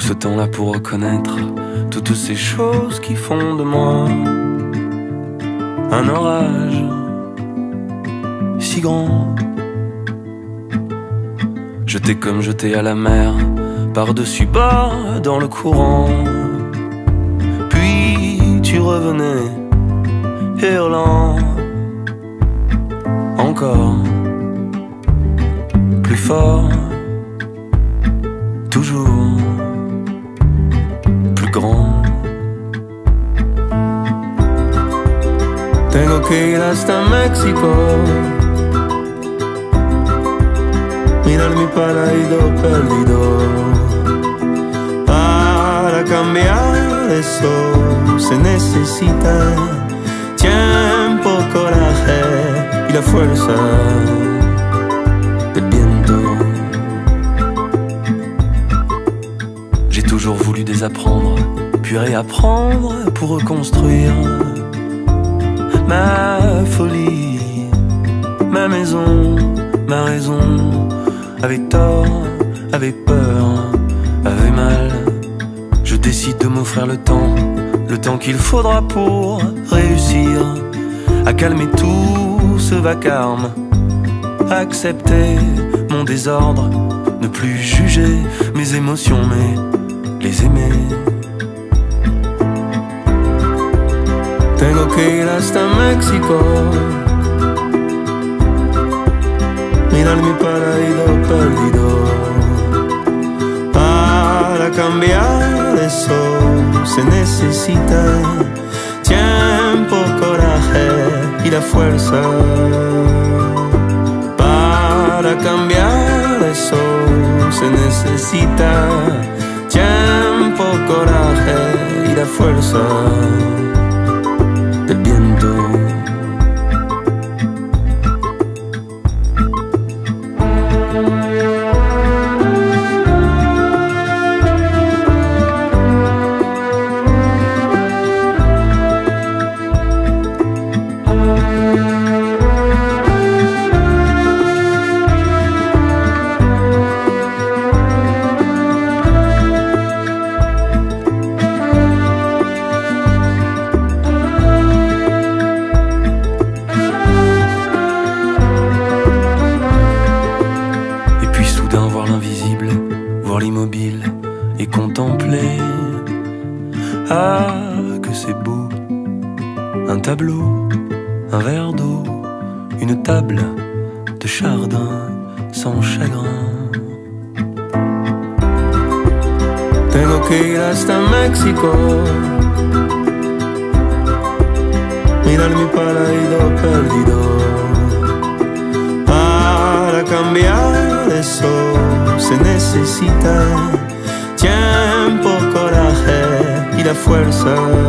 ce temps-là pour reconnaître toutes ces choses qui font de moi un orage si grand. Jeté comme jeté à la mer, par-dessus bord dans le courant. Puis tu revenais hurlant encore plus fort, toujours plus grand. Tengo que ir hasta México, mirar mi paraíso perdido, para cambiar eso se necesita tiempo, coraje y la fuerza del viento. J'ai toujours voulu désapprendre, puis réapprendre pour reconstruire ma folie, ma maison, ma raison. Avait tort, avait peur, avait mal. Je décide de m'offrir le temps qu'il faudra pour réussir à calmer tout ce vacarme, à accepter mon désordre, ne plus juger mes émotions mais les aimer. Tengo que ir hasta México, mirar mi paraíso perdido, para cambiar eso se necesita tiempo, coraje y la fuerza. Para cambiar eso se necesita tiempo, coraje y la fuerza del viento. Voir l'immobile et contempler, ah que c'est beau, un tableau, un verre d'eau, une table de chardin sans chagrin. Tengo que ir hasta México, mirar mi paraíso perdido, para cambiar eso se necesita tiempo, coraje y la fuerza.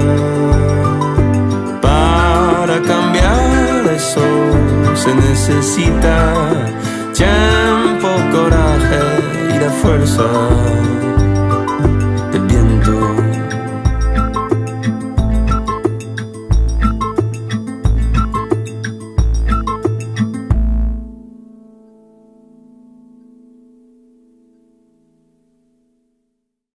Para cambiar eso se necesita tiempo, coraje y la fuerza.